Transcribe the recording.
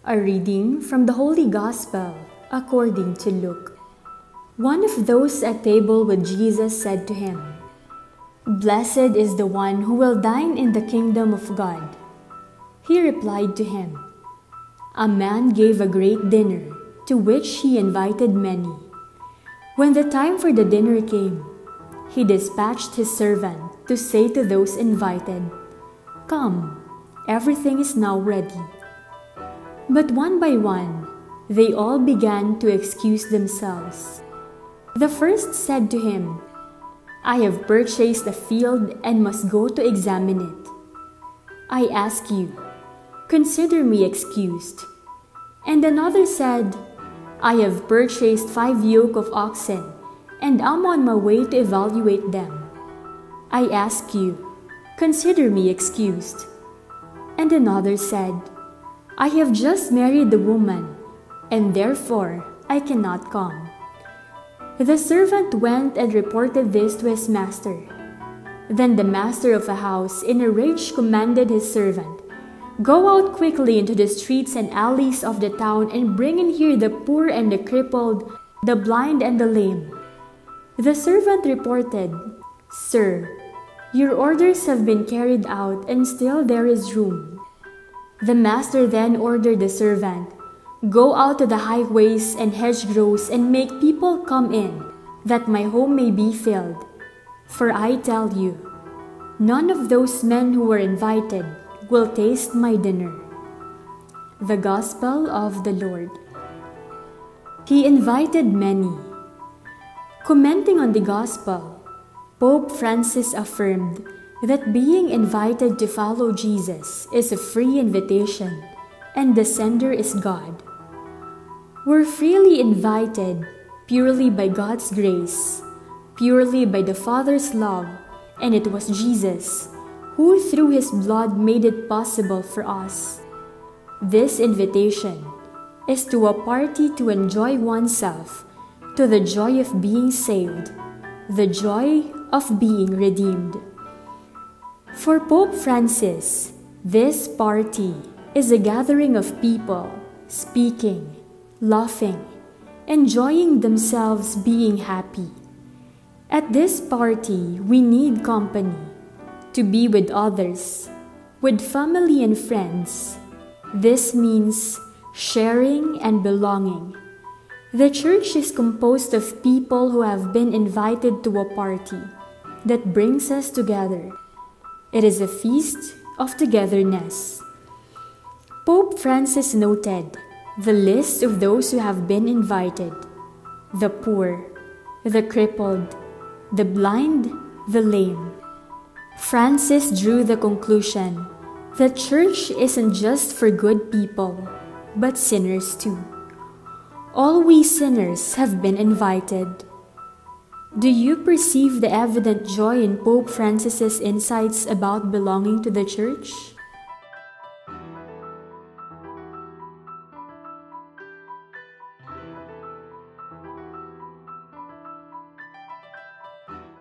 A reading from the Holy Gospel according to Luke. One of those at table with Jesus said to him, "Blessed is the one who will dine in the kingdom of God." He replied to him, "A man gave a great dinner, to which he invited many. When the time for the dinner came, he dispatched his servant to say to those invited, 'Come, everything is now ready.' But one by one, they all began to excuse themselves. The first said to him, 'I have purchased a field and must go to examine it. I ask you, consider me excused.' And another said, 'I have purchased 5 yoke of oxen and am on my way to evaluate them. I ask you, consider me excused.' And another said, 'I have just married the woman, and therefore I cannot come.' The servant went and reported this to his master. Then the master of the house in a rage commanded his servant, 'Go out quickly into the streets and alleys of the town and bring in here the poor and the crippled, the blind and the lame.' The servant reported, 'Sir, your orders have been carried out and still there is room.' The master then ordered the servant, 'Go out to the highways and hedgerows and make people come in, that my home may be filled. For I tell you, none of those men who were invited will taste my dinner.'" The Gospel of the Lord. He invited many. Commenting on the Gospel, Pope Francis affirmed that being invited to follow Jesus is a free invitation, and the sender is God. We're freely invited purely by God's grace, purely by the Father's love, and it was Jesus who through His blood made it possible for us. This invitation is to a party to enjoy oneself, to the joy of being saved, the joy of being redeemed. For Pope Francis, this party is a gathering of people speaking, laughing, enjoying themselves, being happy. At this party, we need company, to be with others, with family and friends. This means sharing and belonging. The church is composed of people who have been invited to a party that brings us together. It is a feast of togetherness. Pope Francis noted the list of those who have been invited: the poor, the crippled, the blind, the lame. Francis drew the conclusion that church isn't just for good people, but sinners too. All we sinners have been invited. Do you perceive the evident joy in Pope Francis's insights about belonging to the church?